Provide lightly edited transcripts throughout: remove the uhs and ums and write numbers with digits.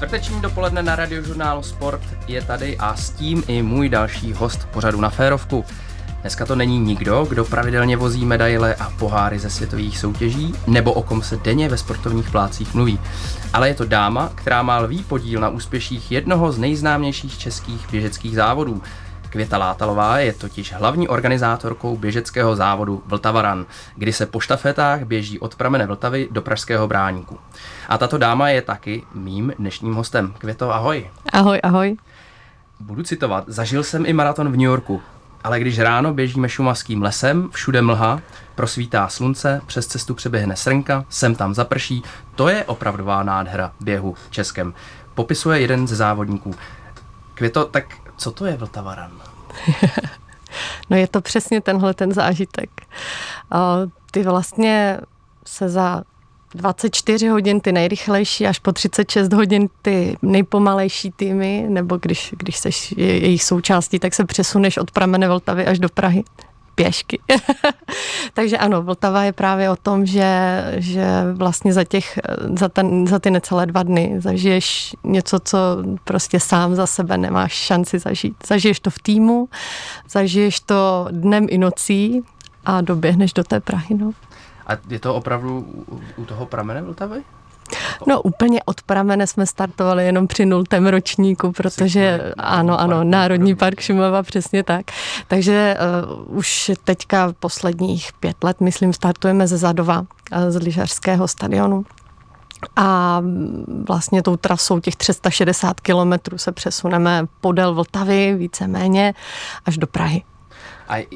Čtvrteční dopoledne na Radiožurnálu Sport je tady a s tím i můj další host pořadu Na férovku. Dneska to není nikdo, kdo pravidelně vozí medaile a poháry ze světových soutěží, nebo o kom se denně ve sportovních plácích mluví. Ale je to dáma, která má lví podíl na úspěších jednoho z nejznámějších českých běžeckých závodů. Květa Látalová je totiž hlavní organizátorkou běžeckého závodu Vltava Run, kdy se po štafetách běží od pramene Vltavy do Pražského Bráníku. A tato dáma je taky mým dnešním hostem. Květo, ahoj. Ahoj, ahoj. Budu citovat. Zažil jsem i maraton v New Yorku, ale když ráno běžíme šumavským lesem, všude mlha, prosvítá slunce, přes cestu přeběhne srnka, sem tam zaprší, to je opravdová nádhera běhu Českem. Popisuje jeden ze závodníků. Květo, tak co to je Vltava Run? No je to přesně tenhle ten zážitek. Ty vlastně se za 24 hodin ty nejrychlejší až po 36 hodin ty nejpomalejší týmy, nebo když seš jejich součástí, tak se přesuneš od pramene Vltavy až do Prahy pěšky. Takže ano, Vltava je právě o tom, že vlastně za ty necelé 2 dny zažiješ něco, co prostě sám za sebe nemáš šanci zažít. Zažiješ to v týmu, zažiješ to dnem i nocí a doběhneš do té Prahy. No. A je to opravdu u toho pramene Vltavy? No úplně od pramene jsme startovali jenom při 0. ročníku, protože ano, Národní park Šumava, přesně tak. Takže už teďka posledních 5 let, myslím, startujeme ze Zadova, z lyžařského stadionu. A vlastně tou trasou těch 360 kilometrů se přesuneme podél Vltavy, víceméně, až do Prahy. A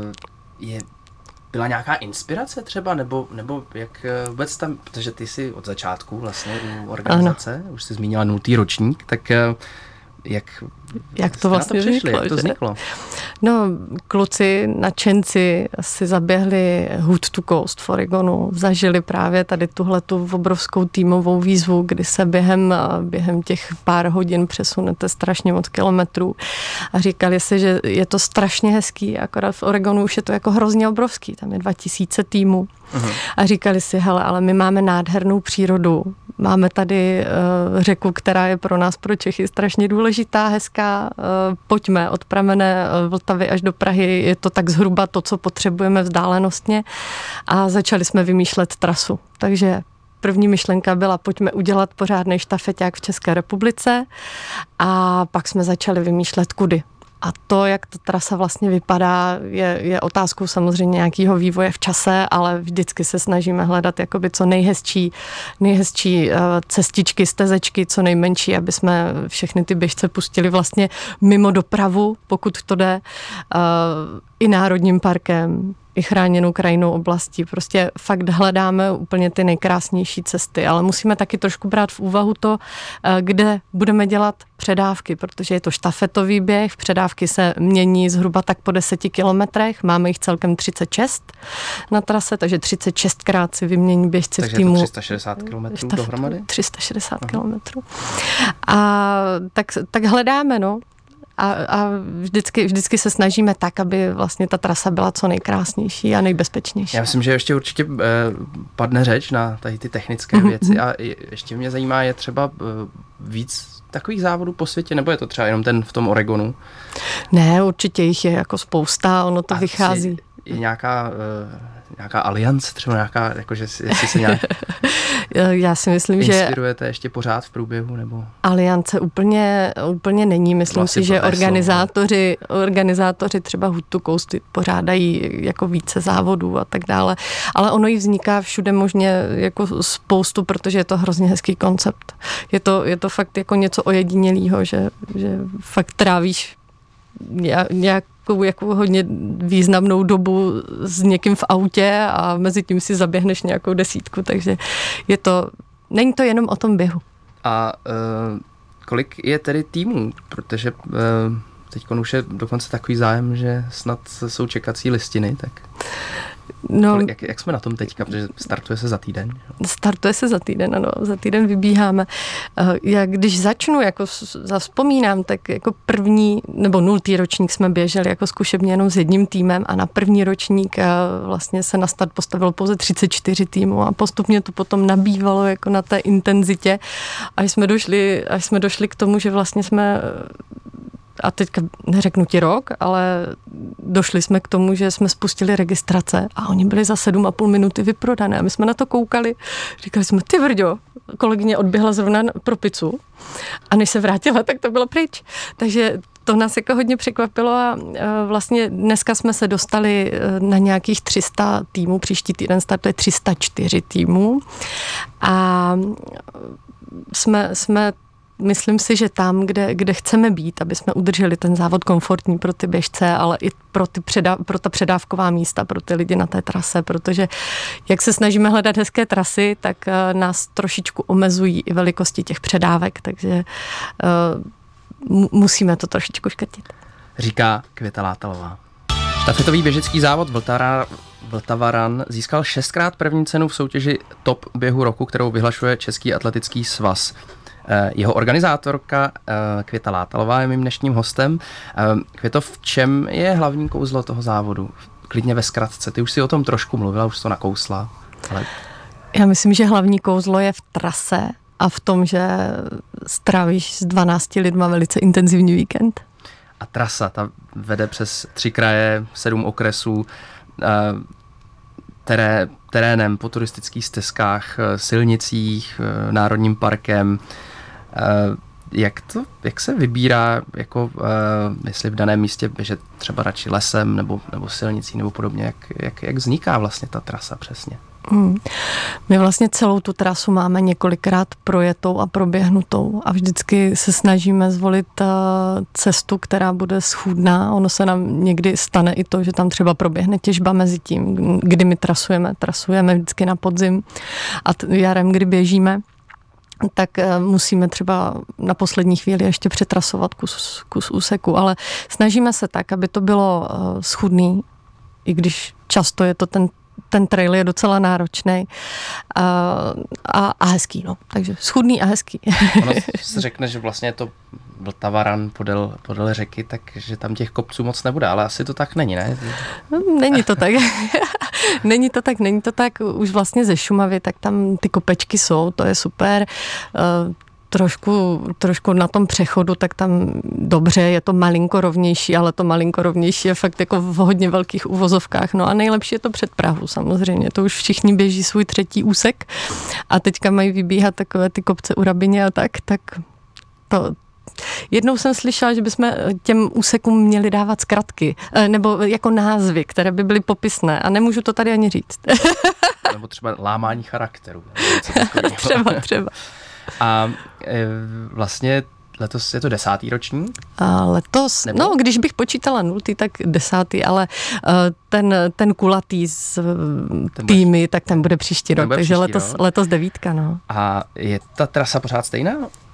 byla nějaká inspirace třeba, nebo jak vůbec tam, protože ty jsi od začátku vlastně u organizace, ano. Už jsi zmínila 0. ročník, tak jak to vlastně vzniklo? No, kluci, nadšenci si zaběhli Hood to Coast v Oregonu, zažili právě tady tuhletu obrovskou týmovou výzvu, kdy se během těch pár hodin přesunete strašně moc kilometrů a říkali si, že je to strašně hezký, akorát v Oregonu už je to jako hrozně obrovský, tam je 2000 týmů. Uhum. A říkali si, hele, ale my máme nádhernou přírodu, máme tady řeku, která je pro nás, pro Čechy, strašně důležitá, hezká, pojďme od pramene Vltavy až do Prahy, je to tak zhruba to, co potřebujeme vzdálenostně a začali jsme vymýšlet trasu. Takže první myšlenka byla, pojďme udělat pořádný štafeťák v České republice a pak jsme začali vymýšlet kudy. A to, jak ta trasa vlastně vypadá, je otázkou samozřejmě nějakého vývoje v čase, ale vždycky se snažíme hledat jakoby co nejhezčí cestičky, stezečky, co nejmenší, aby jsme všechny ty běžce pustili vlastně mimo dopravu, pokud to jde, i národním parkem, i chráněnou krajinou oblastí. Prostě fakt hledáme úplně ty nejkrásnější cesty, ale musíme taky trošku brát v úvahu to, kde budeme dělat předávky, protože je to štafetový běh, předávky se mění zhruba tak po 10 kilometrech, máme jich celkem 36 na trase, takže 36krát si vymění běžci v týmu. Takže to 360 kilometrů dohromady? 360 kilometrů. A tak hledáme, no. A vždycky se snažíme tak, aby vlastně ta trasa byla co nejkrásnější a nejbezpečnější. Já myslím, že ještě určitě padne řeč na tady ty technické věci a ještě mě zajímá, je třeba víc takových závodů po světě, nebo je to třeba jenom ten v tom Oregonu? Ne, určitě jich je jako spousta, ono to vychází. Je nějaká aliance, třeba nějaká, jakože jestli se nějak já si myslím, že inspirujete ještě pořád v průběhu, nebo? Aliance úplně není. Myslím vlastně si, že organizátoři třeba Hood to Coast pořádají jako více závodů a tak dále. Ale ono jí vzniká všude možně jako spoustu, protože je to hrozně hezký koncept. Je to fakt jako něco ojedinělého, že fakt trávíš nějakou jako hodně významnou dobu s někým v autě a mezi tím si zaběhneš nějakou 10, takže není to jenom o tom běhu. A kolik je tedy týmů? Protože teď už je dokonce takový zájem, že snad jsou čekací listiny, tak... No, jak jsme na tom teďka, protože startuje se za týden? Startuje se za týden, ano, za týden vybíháme. Já když začnu, jako zavzpomínám, tak jako první nebo 0. ročník jsme běželi jako zkušebně jenom s jedním týmem a na první ročník vlastně se na start postavilo pouze 34 týmů a postupně to potom nabývalo jako na té intenzitě, až jsme došli k tomu, že vlastně jsme, a teďka neřeknu ti rok, ale došli jsme k tomu, že jsme spustili registrace a oni byli za 7,5 minuty vyprodané. A my jsme na to koukali, říkali jsme, ty vrďo, kolegyně odběhla zrovna pro pizzu a než se vrátila, tak to bylo pryč. Takže to nás jako hodně překvapilo a vlastně dneska jsme se dostali na nějakých 300 týmů, příští týden startuje 304 týmů a jsme myslím si, že tam, kde chceme být, aby jsme udrželi ten závod komfortní pro ty běžce, ale i pro ta předávková místa, pro ty lidi na té trase, protože jak se snažíme hledat hezké trasy, tak nás trošičku omezují i velikosti těch předávek, takže musíme to trošičku škrtit. Říká Květa Látalová. Štafetový běžecký závod Vltava Run získal 6krát první cenu v soutěži Top běhu roku, kterou vyhlašuje Český atletický svaz. Jeho organizátorka Květa Látalová je mým dnešním hostem. Květo, v čem je hlavní kouzlo toho závodu? Klidně ve zkratce. Ty už si o tom trošku mluvila, už to nakousla. Ale... Já myslím, že hlavní kouzlo je v trase a v tom, že strávíš s 12 lidma velice intenzivní víkend. A trasa, ta vede přes 3 kraje, 7 okresů, terénem, po turistických stezkách, silnicích, národním parkem. Jak se vybírá, jako, jestli v daném místě běžet třeba radši lesem nebo silnicí nebo podobně, jak vzniká vlastně ta trasa přesně? My vlastně celou tu trasu máme několikrát projetou a proběhnutou a vždycky se snažíme zvolit cestu, která bude schůdná. Ono se nám někdy stane i to, že tam třeba proběhne těžba mezi tím, kdy my trasujeme vždycky na podzim a jarem, kdy běžíme, tak musíme třeba na poslední chvíli ještě přetrasovat kus úseku, ale snažíme se tak, aby to bylo schůdný, i když často je to ten trail je docela náročný a hezký, no. Takže schůdný a hezký. Ono se řekne, že vlastně je to Vltava Run podél řeky, takže tam těch kopců moc nebude, ale asi to tak není, ne? Není to tak. Není to tak. Už vlastně ze Šumavy, tak tam ty kopečky jsou, to je super. Trošku na tom přechodu, tak tam dobře, je to malinko rovnější, ale to malinko rovnější je fakt jako v hodně velkých uvozovkách. No a nejlepší je to před Prahu samozřejmě. To už všichni běží svůj 3. úsek a teďka mají vybíhat takové ty kopce u Rabině a tak to... Jednou jsem slyšela, že bychom těm úsekům měli dávat zkratky, nebo jako názvy, které by byly popisné a nemůžu to tady ani říct. Nebo třeba lámání charakteru. Třeba. A vlastně letos je to 10. ročník? Letos, nebo? No, když bych počítala 0, tak 10, ale ten kulatý z týmy, tak ten bude příští rok, takže letos 9, no. A je ta trasa pořád stejná?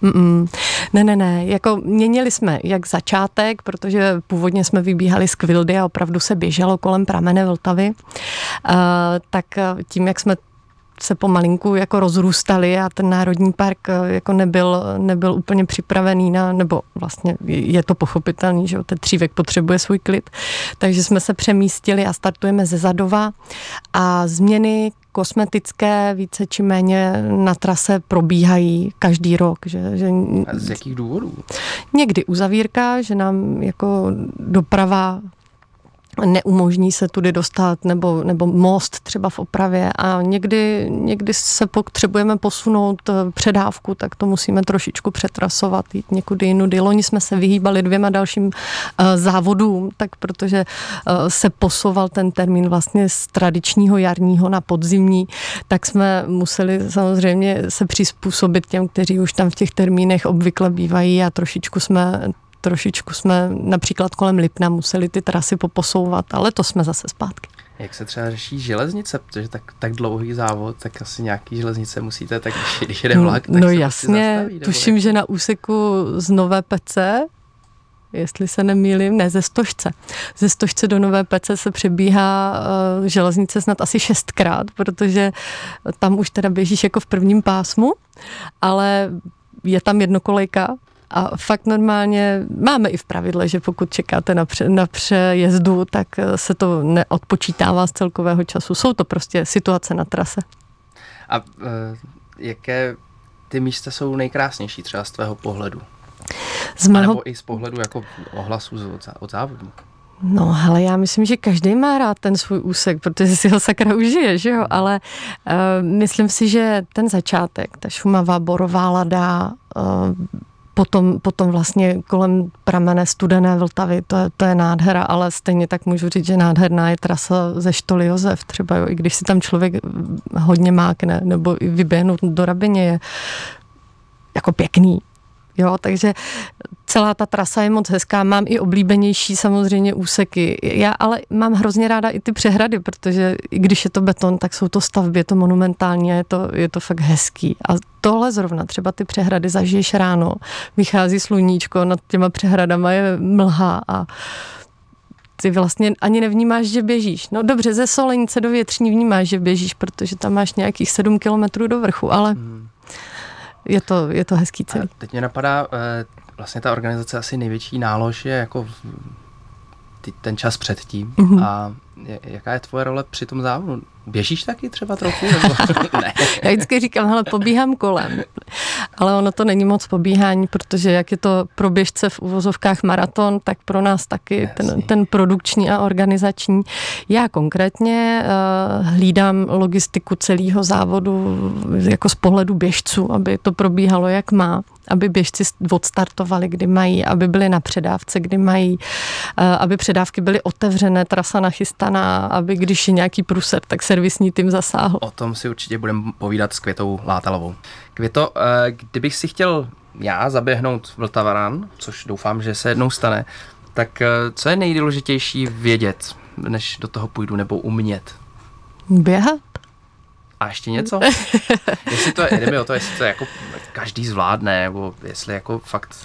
Ne, jako měnili jsme jak začátek, protože původně jsme vybíhali z Kvildy a opravdu se běželo kolem pramene Vltavy, tak tím, jak jsme se pomalinku jako rozrůstali a ten národní park jako nebyl úplně připravený nebo vlastně je to pochopitelný, že ten Třívek potřebuje svůj klid, takže jsme se přemístili a startujeme ze Zadova a změny kosmetické více či méně na trase probíhají každý rok. A z jakých důvodů? Někdy uzavírka, že nám jako doprava neumožní se tudy dostat, nebo most třeba v opravě a někdy se potřebujeme posunout předávku, tak to musíme trošičku přetrasovat, jít někudy jinudy. Loni jsme se vyhýbali 2 dalším závodům, tak protože se posouval ten termín vlastně z tradičního jarního na podzimní, tak jsme museli samozřejmě se přizpůsobit těm, kteří už tam v těch termínech obvykle bývají a trošičku jsme například kolem Lipna museli ty trasy poposouvat, ale to jsme zase zpátky. Jak se třeba řeší železnice, protože tak dlouhý závod, tak asi nějaký železnice musíte, tak když jede vlak, tak no se jasně, zastaví, tuším, že na úseku z Nové Pece jestli se nemýlím, ne, ze Stožce. Ze Stožce do Nové Pece se přebíhá železnice snad asi 6krát, protože tam už teda běžíš jako v prvním pásmu, ale je tam jednokolejka a fakt normálně máme i v pravidle, že pokud čekáte na přejezdu, tak se to neodpočítává z celkového času. Jsou to prostě situace na trase. A jaké ty místa jsou nejkrásnější třeba z tvého pohledu? Nebo i z pohledu jako ohlasů od závodníků? No, hele, já myslím, že každý má rád ten svůj úsek, protože si ho sakra užije, že jo, ale myslím si, že ten začátek, ta Šumava, Borová Lada, potom vlastně kolem pramene Studené Vltavy, to je nádhera, ale stejně tak můžu říct, že nádherná je trasa ze Štoly Josef, třeba jo, i když si tam člověk hodně mákne, nebo i vyběhnout do Rabyně je jako pěkný. Jo, takže celá ta trasa je moc hezká, mám i oblíbenější samozřejmě úseky. Já ale mám hrozně ráda i ty přehrady, protože i když je to beton, tak jsou to stavby, je to monumentální a je to fakt hezký. A tohle zrovna, třeba ty přehrady zažiješ ráno, vychází sluníčko, nad těma přehradama je mlha a ty vlastně ani nevnímáš, že běžíš. No dobře, ze Solenice do Větřní vnímáš, že běžíš, protože tam máš nějakých 7 kilometrů do vrchu, ale je to hezký celý. A teď mě napadá, vlastně ta organizace asi největší nálož je jako ten čas předtím. A jaká je tvoje role při tom závodu? Běžíš taky třeba trochu? Nebo ne? Já vždycky říkám, hele, pobíhám kolem. Ale ono to není moc pobíhání, protože jak je to pro běžce v uvozovkách maraton, tak pro nás taky ten produkční a organizační. Já konkrétně hlídám logistiku celého závodu jako z pohledu běžců, aby to probíhalo jak má, aby běžci odstartovali, kdy mají, aby byli na předávce, kdy mají, aby předávky byly otevřené, trasa nachystaná, aby když je nějaký průser, tak servisní tým zasáhl. O tom si určitě budeme povídat s Květou Látalovou. Květo, kdybych si chtěl já zaběhnout Vltava Run, což doufám, že se jednou stane, tak co je nejdůležitější vědět, než do toho půjdu, nebo umět? Běhat. A ještě něco? Jestli to je jako každý zvládne, nebo jestli jako fakt...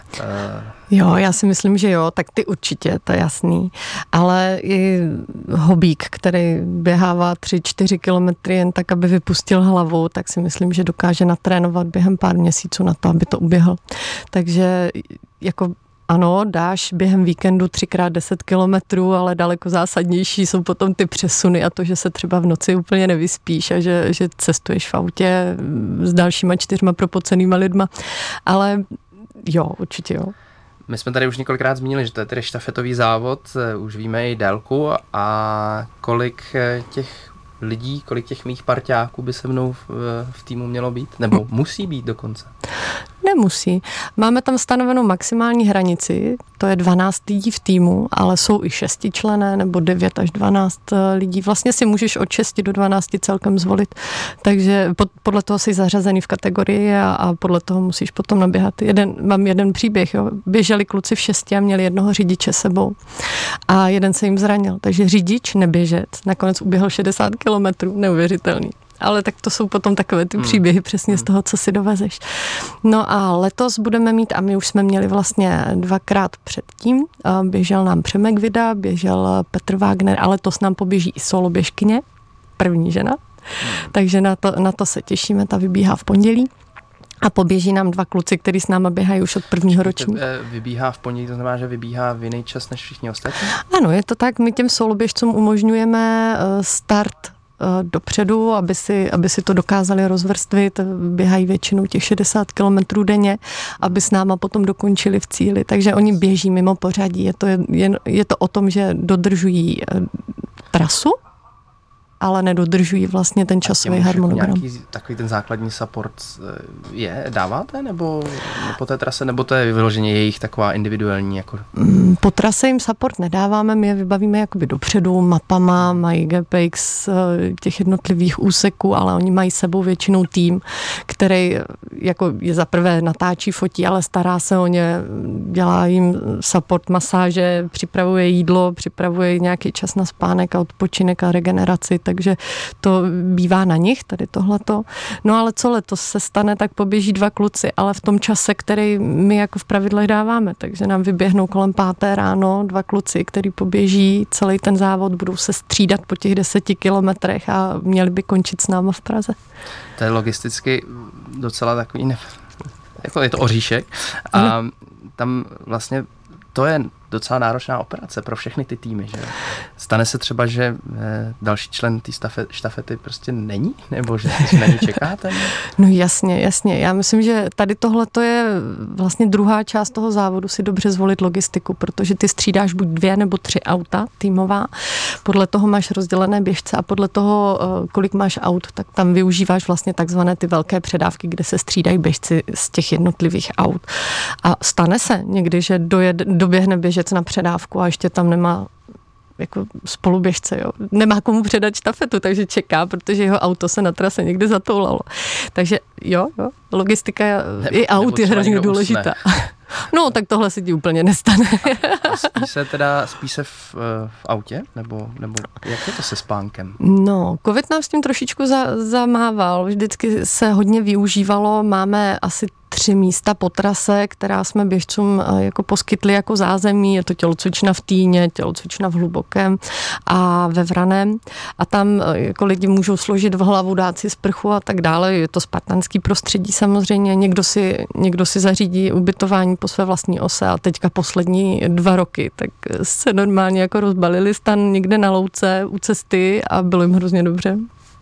Jo, já si myslím, že jo, tak ty určitě, to je jasný. Ale i hobík, který běhává 3-4 kilometry jen tak, aby vypustil hlavu, tak si myslím, že dokáže natrénovat během pár měsíců na to, aby to uběhl. Takže jako ano, dáš během víkendu 3x10 kilometrů, ale daleko zásadnější jsou potom ty přesuny a to, že se třeba v noci úplně nevyspíš a že cestuješ v autě s dalšíma 4 propocenýma lidma. Ale jo, určitě jo. My jsme tady už několikrát zmínili, že to je tedy štafetový závod, už víme i délku a kolik těch mých parťáků by se mnou v týmu mělo být? Nebo musí být dokonce? Nemusí. Máme tam stanovenou maximální hranici, to je 12 lidí v týmu, ale jsou i 6členné nebo 9 až 12 lidí. Vlastně si můžeš od 6 do 12 celkem zvolit, takže podle toho jsi zařazený v kategorii a podle toho musíš potom naběhat. Mám jeden příběh, jo. Běželi kluci v 6 a měli jednoho řidiče sebou a jeden se jim zranil, takže řidič, neběžec, nakonec uběhl 60 kilometrů, neuvěřitelný. Ale tak to jsou potom takové ty příběhy přesně z toho, co si dovezeš. No a letos budeme mít, a my už jsme měli vlastně 2krát předtím, běžel nám Přemek Vida, běžel Petr Wagner, ale letos nám poběží i solo běžkyně, první žena, takže na to se těšíme, ta vybíhá v pondělí. A poběží nám 2 kluci, kteří s náma běhají už od prvního ročníku. Vybíhá v pondělí, to znamená, že vybíhá v jiný čas než všichni ostatní? Ano, je to tak. My těm soloběžcům umožňujeme start dopředu, aby si to dokázali rozvrstvit, běhají většinou těch 60 kilometrů denně, aby s náma potom dokončili v cíli. Takže oni běží mimo pořadí. Je to o tom, že dodržují trasu, ale nedodržují vlastně ten časový harmonogram. Nějaký takový ten základní support dáváte, nebo po té trase, nebo to je vyloženě jejich taková individuální? Jako... Po trase jim support nedáváme, my je vybavíme jakoby dopředu mapama, mají GPX těch jednotlivých úseků, ale oni mají sebou většinou tým, který jako je zaprvé natáčí, fotí, ale stará se o ně, dělá jim support masáže, připravuje jídlo, připravuje nějaký čas na spánek a odpočinek a regeneraci. takže to bývá na nich, tady tohleto. No ale co letos se stane, tak poběží 2 kluci, ale v tom čase, který my jako v pravidlech dáváme, takže nám vyběhnou kolem 5. ráno 2 kluci, který poběží celý ten závod, budou se střídat po těch 10 kilometrech a měli by končit s náma v Praze. To je logisticky docela takový, jako je to oříšek a tam vlastně to je docela náročná operace pro všechny ty týmy, že? Stane se třeba, že další člen té štafety prostě není? Nebo že si na ní čekáte? No jasně. Já myslím, že tady tohle to je vlastně druhá část toho závodu, si dobře zvolit logistiku, protože ty střídáš buď 2 nebo 3 auta týmová. Podle toho máš rozdělené běžce a podle toho, kolik máš aut, tak tam využíváš vlastně takzvané ty velké předávky, kde se střídají běžci z těch jednotlivých aut. A stane se někdy, že doběhne běžec na předávku a ještě tam nemá jako spoluběžce, jo. Nemá komu předat štafetu, takže čeká, protože jeho auto se na trase někde zatoulalo. Takže jo, logistika i aut je hrozně důležitá. No, tak tohle se ti úplně nestane. Spí se v autě? Nebo jak je to se spánkem? No, covid nám s tím trošičku zamával. Vždycky se hodně využívalo. Máme asi 3 místa po trase, která jsme běžcům jako poskytli jako zázemí. Je to tělocvična v Týně, tělocvična v Hlubokém a ve Vraném. A tam jako lidi můžou složit v hlavu, dát si sprchu a tak dále. Je to spartanský prostředí samozřejmě. Někdo si zařídí ubytování po své vlastní ose a teďka poslední 2 roky, tak se normálně jako rozbalili stan někde na louce u cesty a bylo jim hrozně dobře.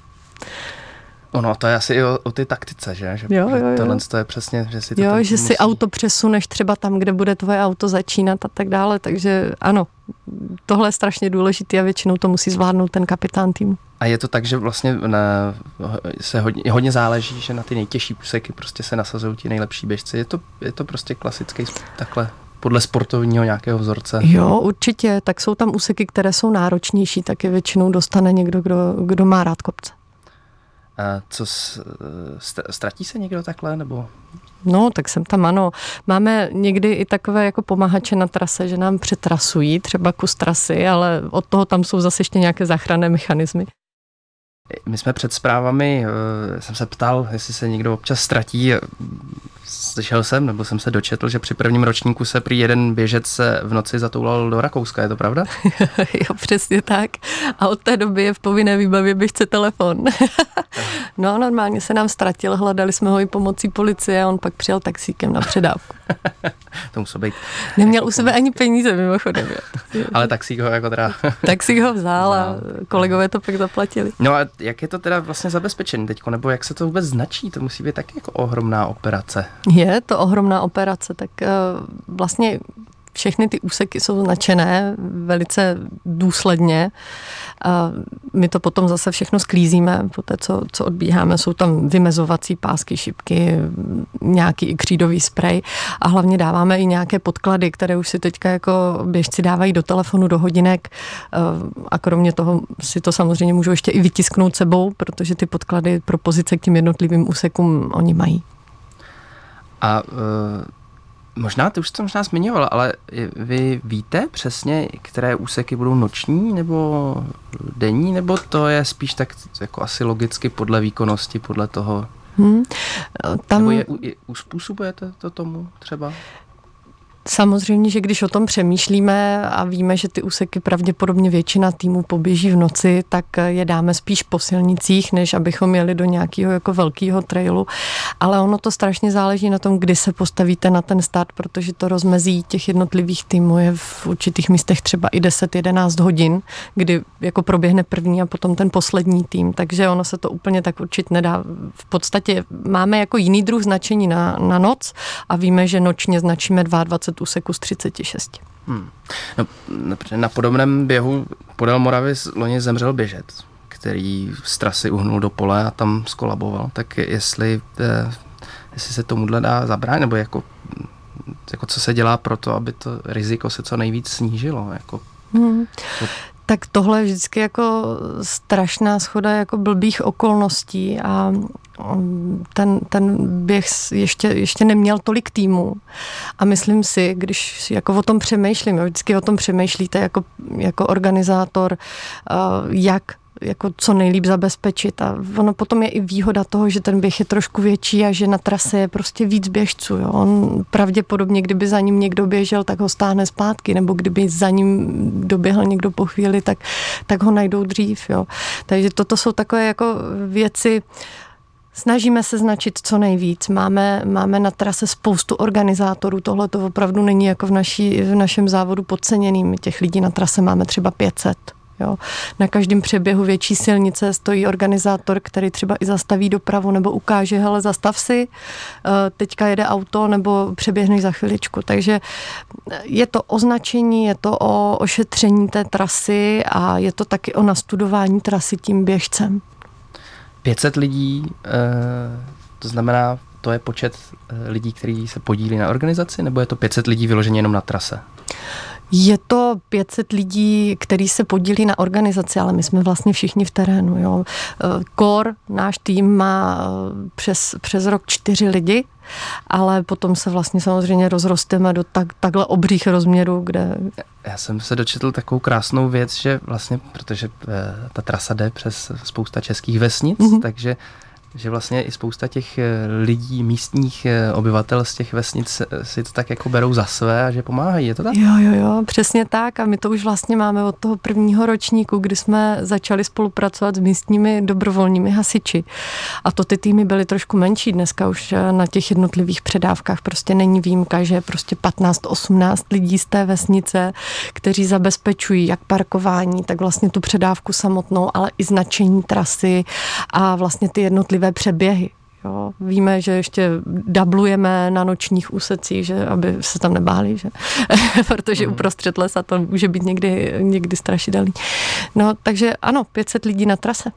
Ono, to je asi i o ty taktice, že? Jo. Tohle to je přesně, že si to že si auto přesuneš třeba tam, kde bude tvoje auto začínat a tak dále, takže ano, tohle je strašně důležitý a většinou to musí zvládnout ten kapitán týmu. A je to tak, že vlastně se hodně záleží, že na ty nejtěžší úseky prostě se nasazují ti nejlepší běžci. Je to prostě klasický takhle podle sportovního nějakého vzorce? Jo, určitě. Tak jsou tam úseky, které jsou náročnější, tak je většinou dostane někdo, kdo má rád kopce. A ztratí se někdo takhle, nebo? No, tak jsem tam, ano. Máme někdy i takové jako pomahače na trase, že nám přetrasují třeba kus trasy, ale od toho tam jsou zase ještě nějaké záchranné mechanismy. My jsme před zprávami, jsem se ptal, jestli se někdo občas ztratí. Slyšel jsem, nebo jsem se dočetl, že při prvním ročníku se prý jeden běžec se v noci zatoulal do Rakouska, je to pravda? Jo, přesně tak. A od té doby je v povinné výbavě běžce telefon. No, normálně se nám ztratil, hledali jsme ho i pomocí policie a on pak přijel taxíkem na předávku. To muselo být. Neměl u sebe ani peníze, mimochodem. Ale taxík ho jako teda... Taxík ho vzal a kolegové to pak zaplatili. No a jak je to teda vlastně zabezpečený teďko, nebo jak se to vůbec značí? To musí být taky jako ohromná operace. Je to ohromná operace, tak vlastně všechny ty úseky jsou značené velice důsledně. My to potom zase všechno sklízíme, poté co odbíháme. Jsou tam vymezovací pásky, šipky, nějaký i křídový sprej a hlavně dáváme i nějaké podklady, které už si teďka jako běžci dávají do telefonu, do hodinek a kromě toho si to samozřejmě můžou ještě i vytisknout sebou, protože ty podklady pro pozice k těm jednotlivým úsekům oni mají. A možná, ty už jsi to zmiňovala, ale vy víte přesně, které úseky budou noční nebo denní, nebo to je spíš tak jako asi logicky podle výkonnosti, podle toho? Nebo uspůsobujete to tomu třeba? Samozřejmě, že když o tom přemýšlíme a víme, že ty úseky pravděpodobně většina týmů poběží v noci, tak je dáme spíš po silnicích, než abychom jeli do nějakého jako velkého trailu. Ale ono to strašně záleží na tom, kdy se postavíte na ten start, protože to rozmezí těch jednotlivých týmů je v určitých místech třeba i 10-11 hodin, kdy jako proběhne první a potom ten poslední tým. Takže ono se to úplně tak určit nedá. V podstatě máme jako jiný druh značení na noc a víme, že nočně značíme 22 úseků z 36. No, na podobném běhu podél Moravy loni zemřel běžec, který z trasy uhnul do pole a tam skolaboval. Tak jestli se tomuhle dá zabránit, nebo jako co se dělá pro to, aby to riziko se co nejvíc snížilo? Tak tohle je vždycky jako strašná shoda jako blbých okolností a ten běh ještě neměl tolik týmů a myslím si, když jako o tom přemýšlím, vždycky o tom přemýšlíte jako organizátor, jak jako co nejlíp zabezpečit. A ono potom je i výhoda toho, že ten běh je trošku větší a že na trase je prostě víc běžců. Jo. On pravděpodobně, kdyby za ním někdo běžel, tak ho stáhne zpátky, nebo kdyby za ním doběhl někdo po chvíli, tak ho najdou dřív. Jo. Takže toto jsou takové jako věci. Snažíme se značit co nejvíc. Máme na trase spoustu organizátorů. Tohle to opravdu není jako v našem závodu podceněný. My těch lidí na trase máme třeba 500. Jo. Na každém přeběhu větší silnice stojí organizátor, který třeba i zastaví dopravu nebo ukáže, hele, zastav si, teďka jede auto nebo přeběhneš za chviličku. Takže je to označení, je to o ošetření té trasy a je to taky o nastudování trasy tím běžcem. 500 lidí, to znamená, to je počet lidí, kteří se podílí na organizaci, nebo je to 500 lidí vyloženě jenom na trase? Je to 500 lidí, kteří se podílí na organizaci, ale my jsme vlastně všichni v terénu. Jo. Core, náš tým má přes rok 4 lidi, ale potom se vlastně samozřejmě rozrosteme do takhle obřích rozměrů, kde... Já jsem se dočetl takovou krásnou věc, že vlastně, protože ta trasa jde přes spousta českých vesnic, takže že vlastně i spousta těch lidí, místních obyvatel z těch vesnic si to tak jako berou za své a že pomáhají, je to tak? Jo, přesně tak a my to už vlastně máme od toho prvního ročníku, kdy jsme začali spolupracovat s místními dobrovolními hasiči. A to ty týmy byly trošku menší, dneska už na těch jednotlivých předávkách prostě není výjimka, že prostě 15-18 lidí z té vesnice, kteří zabezpečují jak parkování, tak vlastně tu předávku samotnou, ale i značení trasy a vlastně ty jednotlivé přeběhy. Jo. Víme, že ještě dublujeme na nočních úsecích, že aby se tam nebáli, že? Protože uprostřed lesa to může být někdy strašidelný. No, takže ano, 500 lidí na trase.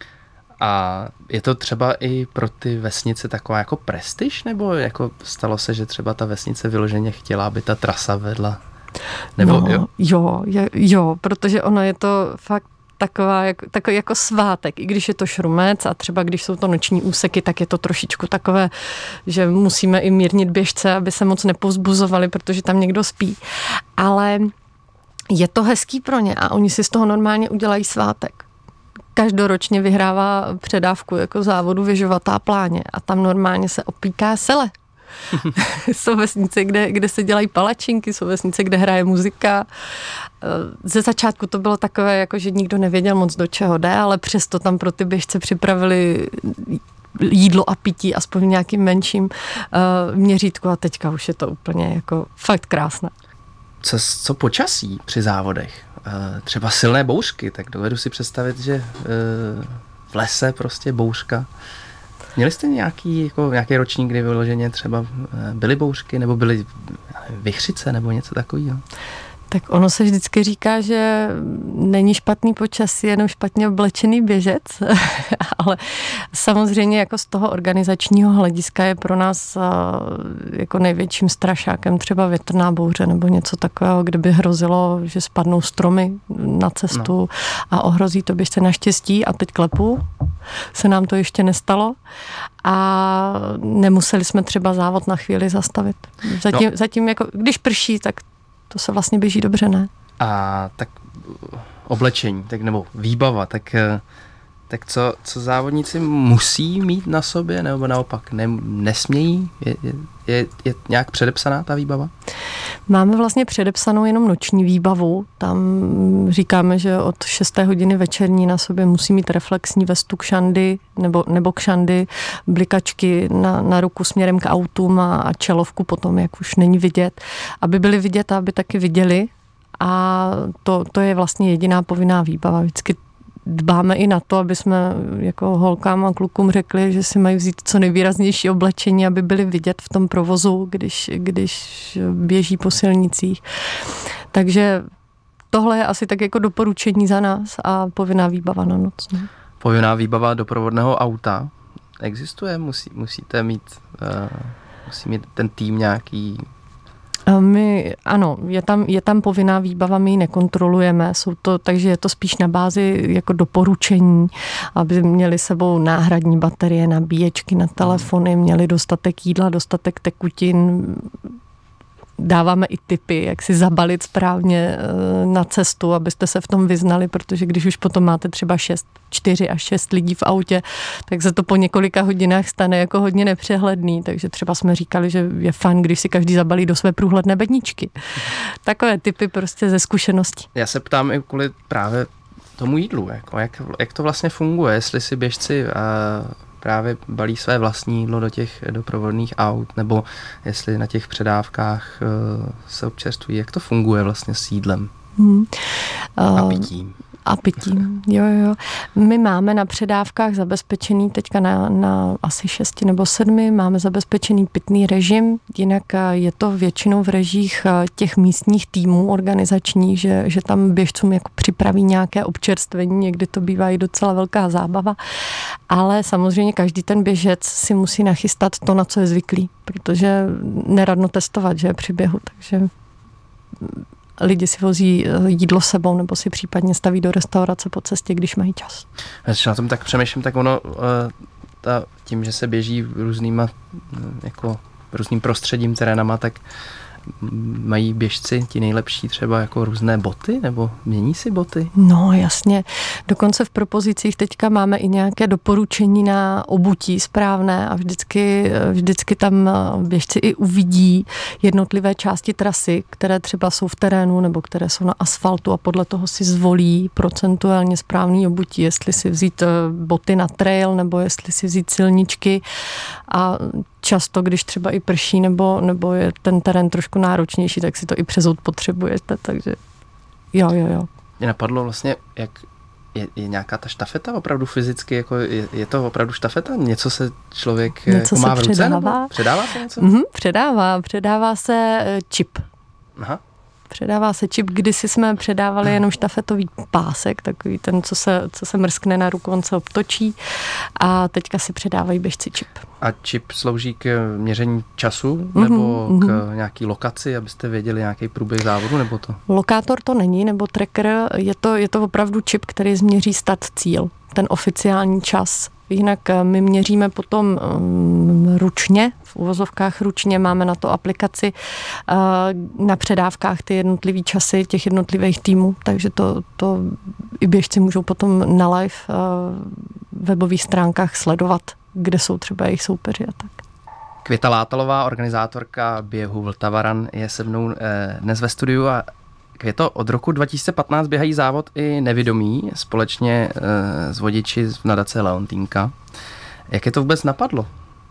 A je to třeba i pro ty vesnice taková jako prestiž, nebo jako stalo se, že třeba ta vesnice vyloženě chtěla, aby ta trasa vedla? Nebo, no, jo, protože ono je to fakt takový jako svátek, i když je to šrumec a třeba když jsou to noční úseky, tak je to trošičku takové, že musíme i mírnit běžce, aby se moc nepovzbuzovali, protože tam někdo spí. Ale je to hezký pro ně a oni si z toho normálně udělají svátek. Každoročně vyhrává předávku jako závodu Věžovatá Pláně a tam normálně se opíká sele. Jsou vesnice, kde se dělají palačinky, jsou vesnice, kde hraje muzika. Ze začátku to bylo takové, jako že nikdo nevěděl moc do čeho jde, ale přesto tam pro ty běžce připravili jídlo a pití, aspoň v nějakým menším měřítku a teďka už je to úplně jako fakt krásné. Co počasí při závodech? Třeba silné bouřky, tak dovedu si představit, že v lese prostě bouřka. Měli jste nějaký ročník, kdy vyloženě třeba byly bouřky, nebo byly vichřice, nebo něco takového? Tak ono se vždycky říká, že není špatný počasí, jenom špatně oblečený běžec, ale samozřejmě jako z toho organizačního hlediska je pro nás jako největším strašákem třeba větrná bouře nebo něco takového, kde by hrozilo, že spadnou stromy na cestu a ohrozí to běžce. Naštěstí, a teď klepu, se nám to ještě nestalo a nemuseli jsme třeba závod na chvíli zastavit. Zatím jako, když prší, tak to se vlastně běží dobře, ne? A tak oblečení, nebo výbava, tak co závodníci musí mít na sobě, nebo naopak nesmějí? Je nějak předepsaná ta výbava? Máme vlastně předepsanou jenom noční výbavu. Tam říkáme, že od 6. hodiny večerní na sobě musí mít reflexní vestu kšandy nebo kšandy, blikačky na ruku směrem k autům a čelovku potom, jak už není vidět, aby byly vidět a aby taky viděli. A to je vlastně jediná povinná výbava. Vždycky dbáme i na to, aby jsme jako holkám a klukům řekli, že si mají vzít co nejvýraznější oblečení, aby byli vidět v tom provozu, když běží po silnicích. Takže tohle je asi tak jako doporučení za nás a povinná výbava na noc. Ne? Povinná výbava doprovodného auta existuje? Musíte mít musí mít ten tým nějaký... Ano, je tam povinná výbava, my ji nekontrolujeme, takže je to spíš na bázi jako doporučení, aby měli sebou náhradní baterie, nabíječky na telefony, měli dostatek jídla, dostatek tekutin, dáváme i tipy, jak si zabalit správně na cestu, abyste se v tom vyznali, protože když už potom máte třeba 4 až 6 lidí v autě, tak se to po několika hodinách stane jako hodně nepřehledný, takže třeba jsme říkali, že je fajn, když si každý zabalí do své průhledné bedničky. Takové tipy prostě ze zkušeností. Já se ptám i kvůli právě tomu jídlu, jako jak to vlastně funguje, jestli si běžci právě balí své vlastní jídlo do těch doprovodných aut, nebo jestli na těch předávkách se občerstvují, jak to funguje vlastně s jídlem a pitím. A pitím, jo. My máme na předávkách zabezpečený teďka na asi 6 nebo 7, máme zabezpečený pitný režim, jinak je to většinou v režích těch místních týmů organizačních, že tam běžcům jako připraví nějaké občerstvení, někdy to bývá i docela velká zábava, ale samozřejmě každý ten běžec si musí nachystat to, na co je zvyklý, protože neradno testovat, že při běhu, takže lidi si vozí jídlo sebou nebo si případně staví do restaurace po cestě, když mají čas. Když na tom tak přemýšlím, tak ono tím, že se běží různým prostředím, terénama, tak mají běžci ti nejlepší třeba jako různé boty, nebo mění si boty? No jasně, dokonce v propozicích teďka máme i nějaké doporučení na obutí správné a vždycky tam běžci i uvidí jednotlivé části trasy, které třeba jsou v terénu nebo které jsou na asfaltu a podle toho si zvolí procentuálně správný obutí, jestli si vzít boty na trail nebo jestli si vzít silničky a často, když třeba i prší nebo je ten terén trošku náročnější, tak si to i přezout potřebujete, takže jo. Mě napadlo vlastně, jak je nějaká ta štafeta opravdu fyzicky, jako je to opravdu štafeta? Něco se člověk něco má v ruce? Předává. Předává se něco? Předává se čip. Aha. Předává se čip, kdysi jsme předávali jenom štafetový pásek, takový ten, co se mrskne na ruku, on se obtočí a teďka si předávají běžci čip. A čip slouží k měření času nebo k nějaký lokaci, abyste věděli nějaký průběh závodu, nebo to? Lokátor to není, nebo tracker, je to opravdu čip, který změří start cíl, ten oficiální čas. Jinak my měříme potom ručně, v uvozovkách ručně, máme na to aplikaci na předávkách ty jednotlivý časy těch jednotlivých týmů, takže to i běžci můžou potom na live webových stránkách sledovat, kde jsou třeba jejich soupeři a tak. Květa Látalová, organizátorka běhu Vltava Run, je se mnou dnes ve studiu a Květo, od roku 2015 běhají závod i nevidomí společně s vodiči z nadace Leontýnka. Jak je to vůbec napadlo?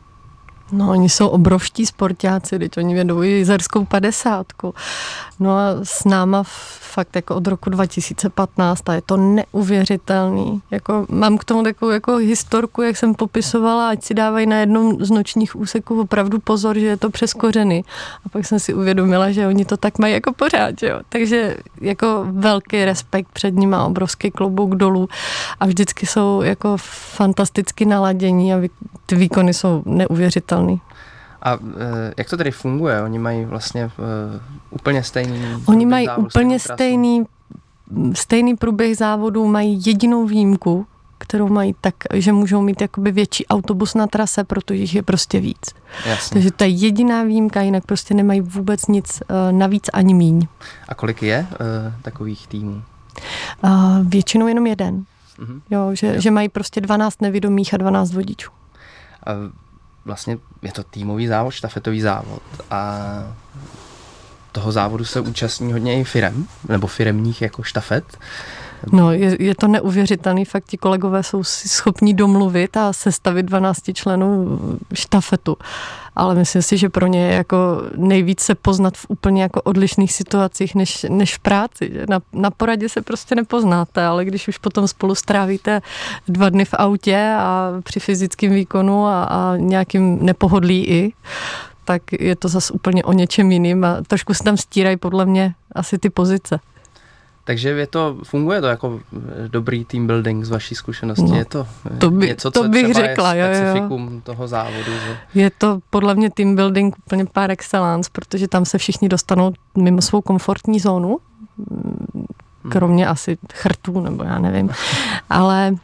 No, oni jsou obrovští sportáci, teď oni vědou i jizerskou 50. No a s náma fakt jako od roku 2015 a je to neuvěřitelný. Jako, mám k tomu takovou jako historku, jak jsem popisovala, ať si dávají na jednom z nočních úseků opravdu pozor, že je to přes kořeny. A pak jsem si uvědomila, že oni to tak mají jako pořád, jo. Takže jako velký respekt před nima, obrovský klobouk dolů a vždycky jsou jako fantasticky naladění a ty výkony jsou neuvěřitelný. A jak to tedy funguje? Oni mají vlastně úplně stejný... Oni mají úplně stejný průběh závodů, mají jedinou výjimku, kterou mají tak, že můžou mít jakoby větší autobus na trase, protože jich je prostě víc. Jasně. Takže to je jediná výjimka, jinak prostě nemají vůbec nic navíc ani míň. A kolik je takových týmů? Většinou jenom jeden. Jo, že mají prostě 12 nevidomých a 12 vodičů. Vlastně je to týmový závod, štafetový závod a toho závodu se účastní hodně i firem, nebo firemních jako štafet. No, je to neuvěřitelný, fakt ti kolegové jsou si schopni domluvit a sestavit 12 členů štafetu. Ale myslím si, že pro ně je jako nejvíc se poznat v úplně jako odlišných situacích než v práci. Že? Na poradě se prostě nepoznáte, ale když už potom spolu strávíte 2 dny v autě a při fyzickém výkonu a nějakým nepohodlí i, tak je to zase úplně o něčem jiným a trošku se tam stírají podle mě asi ty pozice. Takže funguje to jako dobrý team building z vaší zkušenosti? No, je to něco, to co bych třeba řekla, je specifikum toho závodu? Že? Je to podle mě team building úplně par excellence, protože tam se všichni dostanou mimo svou komfortní zónu, kromě asi chrtů, nebo já nevím, ale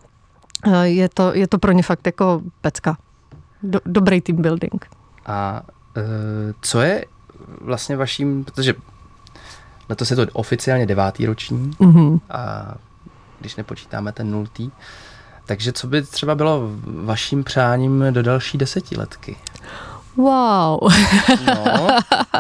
je to pro ně fakt jako pecka. Dobrý team building. A co je vlastně vaším, protože letos je to oficiálně 9. ročník a když nepočítáme ten 0. Takže co by třeba bylo vaším přáním do další 10letky? Wow. No.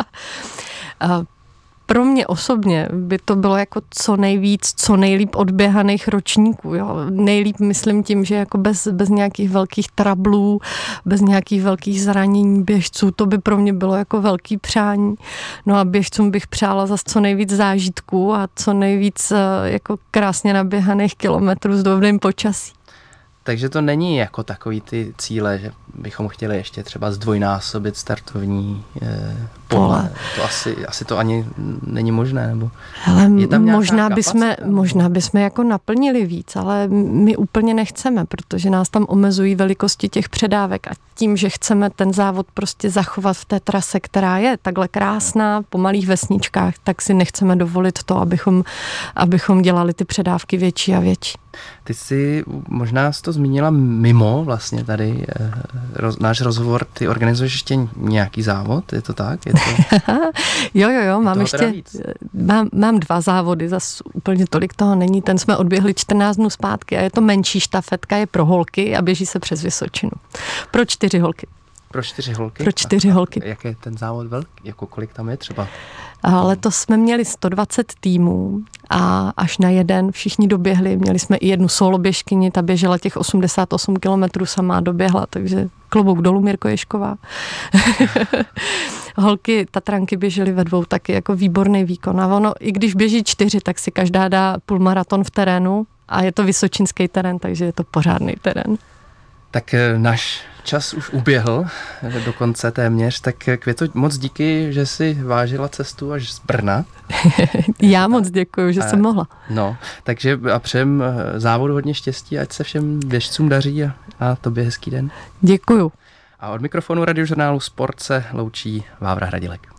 Pro mě osobně by to bylo jako co nejvíc, co nejlíp odběhaných ročníků. Jo. Nejlíp myslím tím, že jako bez nějakých velkých trablů, bez nějakých velkých zranění běžců, to by pro mě bylo jako velký přání. No a běžcům bych přála zase co nejvíc zážitků a co nejvíc jako krásně naběhaných kilometrů s dobrým počasí. Takže to není jako takový ty cíle, že bychom chtěli ještě třeba zdvojnásobit startovní pole. To asi to ani není možné, nebo je tam možná bychom jako naplnili víc, ale my úplně nechceme, protože nás tam omezují velikosti těch předávek a tím, že chceme ten závod prostě zachovat v té trase, která je takhle krásná, po malých vesničkách, tak si nechceme dovolit to, abychom dělali ty předávky větší a větší. Ty jsi možná to zmínila mimo vlastně tady náš rozhovor, ty organizuješ ještě nějaký závod, je to tak? Jo, mám 2 závody, zas úplně tolik toho není, ten jsme odběhli 14 dnů zpátky a je to menší štafetka, je pro holky a běží se přes Vysočinu. Pro 4 holky. Pro 4 holky? Pro 4 holky. Jak je ten závod velký? Jako kolik tam je třeba? Letos jsme měli 120 týmů a až na jeden všichni doběhli. Měli jsme i jednu solo běžkyni, ta běžela těch 88 kilometrů, sama doběhla, takže klobouk dolů, Mirko Ježková. Holky Tatranky běžely ve 2, taky jako výborný výkon. A ono, i když běží 4, tak si každá dá půlmaraton v terénu a je to vysočinský terén, takže je to pořádný terén. Tak náš čas už uběhl, dokonce téměř, tak Květo, moc díky, že jsi vážila cestu až z Brna. Já moc děkuju, že jsem mohla. No, takže a přejem závodu hodně štěstí, ať se všem běžcům daří a tobě hezký den. Děkuju. A od mikrofonu Radiožurnálu Sport se loučí Vávra Hradilek.